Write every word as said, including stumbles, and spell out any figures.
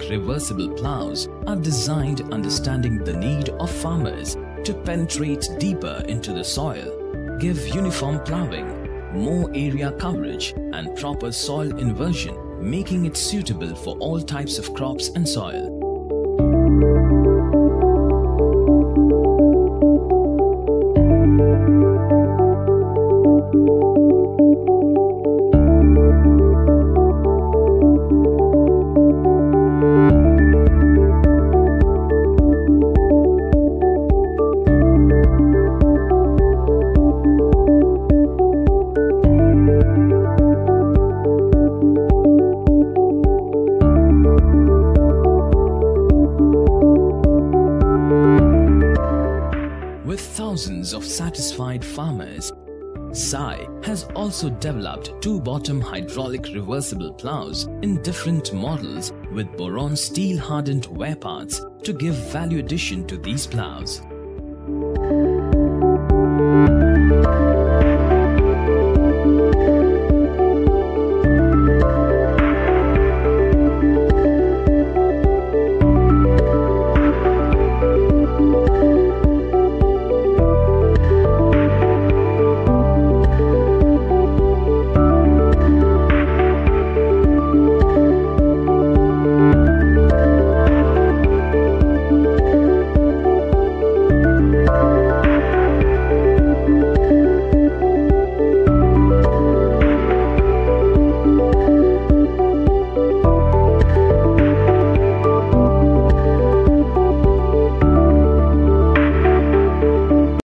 reversible ploughs are designed understanding the need of farmers to penetrate deeper into the soil, give uniform ploughing, more area coverage and proper soil inversion, making it suitable for all types of crops and soil. With thousands of satisfied farmers, S I has also developed two-bottom hydraulic reversible ploughs in different models with boron steel hardened wear parts to give value addition to these ploughs.